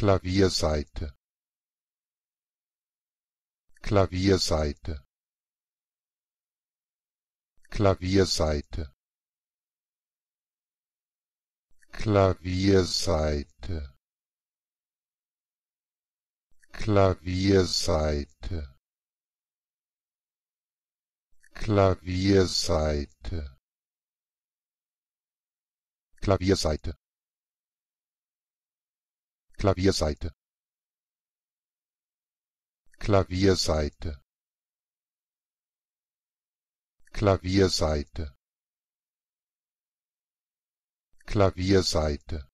Klavierseite, Klavierseite, Klavierseite, Klavierseite, Klavierseite, Klavierseite, Klavierseite, Klavierseite, Klavierseite, Klavierseite, Klavierseite,